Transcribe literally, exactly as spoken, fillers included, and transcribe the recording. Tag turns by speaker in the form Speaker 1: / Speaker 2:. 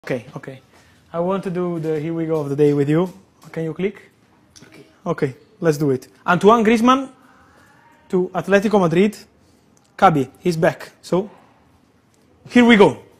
Speaker 1: Okay, okay. I want to do the here we go of the day with you. Can you click?
Speaker 2: Okay.
Speaker 1: Okay, let's do it. Antoine Griezmann to Atletico Madrid. Khaby, he's back. So, here we go.